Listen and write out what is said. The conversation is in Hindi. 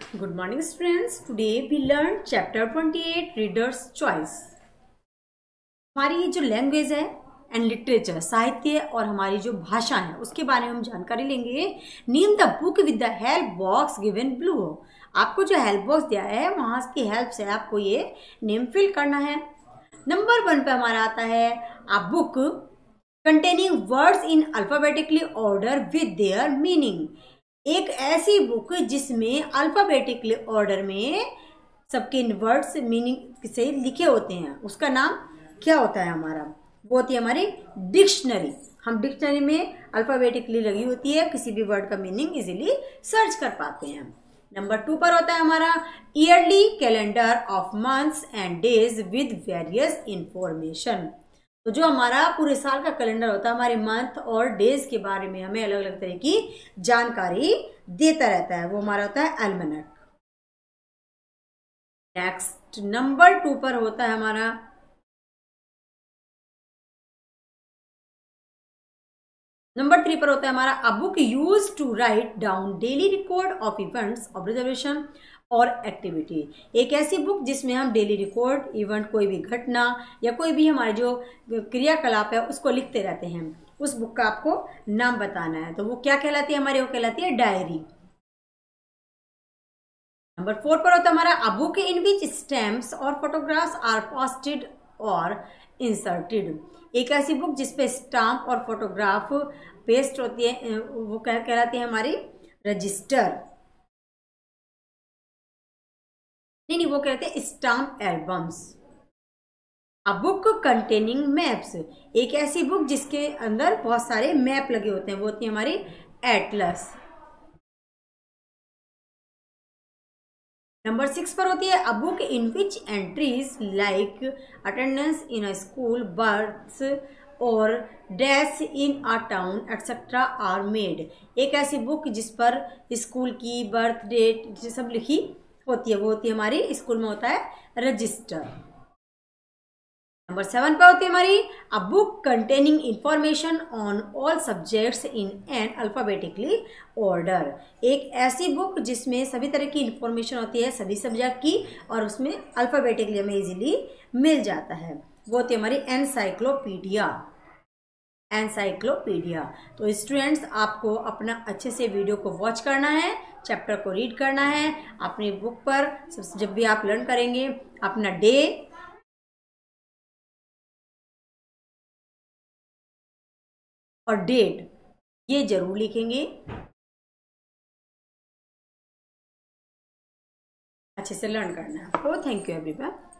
Good morning students. Today we learned chapter 28 Reader's Choice. हमारी ये जो लैंग्वेज है एंड लिटरेचर, साहित्य और हमारी जो भाषा है उसके बारे में हम जानकारी लेंगे। Name the book with the help box given blue. आपको जो हेल्प बॉक्स दिया है वहां की हेल्प से आपको ये नेम फिल करना है। नंबर 1 पे हमारा आता है a book containing words in alphabetically order with their meaning. एक ऐसी बुक जिसमें अल्फाबेटिकली ऑर्डर में सबके वर्ड्स मीनिंग से लिखे होते हैं, उसका नाम क्या होता है हमारा? वो होती है हमारी डिक्शनरी। हम डिक्शनरी में अल्फाबेटिकली लगी होती है, किसी भी वर्ड का मीनिंग इजीली सर्च कर पाते हैं। नंबर 2 पर होता है हमारा yearly calendar of months and days with various information. तो जो हमारा पूरे साल का कैलेंडर होता है, हमारे मंथ और डेज के बारे में हमें अलग अलग तरह की जानकारी देता रहता है, वो हमारा होता है एल्मेनक। नेक्स्ट नंबर 2 पर होता है हमारा नंबर 3 पर होता है हमारा a book use to write down daily record of events, observation और एक्टिविटी। एक ऐसी बुक जिसमें हम डेली रिकॉर्ड, इवेंट, कोई भी घटना या कोई भी हमारे जो क्रियाकलाप है उसको लिखते रहते हैं। उस बुक का आपको नाम बताना है, तो वो क्या कहलाती है हमारी? वो कहलाती है डायरी। नंबर 4 पर होता है हमारा a book in which stamps और फोटोग्राफ्स आर पोस्टेड और इंसर्टेड। एक ऐसी बुक जिसपे स्टाम्प और फोटोग्राफ पेस्ट होती है, वो कहलाती है हमारी रजिस्टर। नहीं, वो कहते हैं stamp albums. A book containing maps. एक ऐसी बुक जिसके अंदर बहुत सारे मैप लगे होते हैं, वो होती है हमारी एटलस। नंबर 6 पर होती है a book in which entries like attendance in a school, births और deaths in a town etcetera are made. एक ऐसी बुक जिस पर स्कूल की बर्थ डेट सब लिखी होती है, वो होती है हमारी स्कूल में होता है रजिस्टर। नंबर 7 पर होती है हमारी a book containing information on all subjects in an alphabetically order. एक ऐसी बुक जिसमें सभी तरह की इंफॉर्मेशन होती है सभी सब्जेक्ट की, और उसमें अल्फाबेटिकली हमें इजीली मिल जाता है, वो होती है हमारी एनसाइक्लोपीडिया। एनसाइक्लोपीडिया। तो स्टूडेंट्स, आपको अपना अच्छे से वीडियो को वॉच करना है, चैप्टर को रीड करना है अपनी बुक पर। जब भी आप लर्न करेंगे अपना डे और डेट ये जरूर लिखेंगे। अच्छे से लर्न करना है। तो थैंक यू एवरीवन।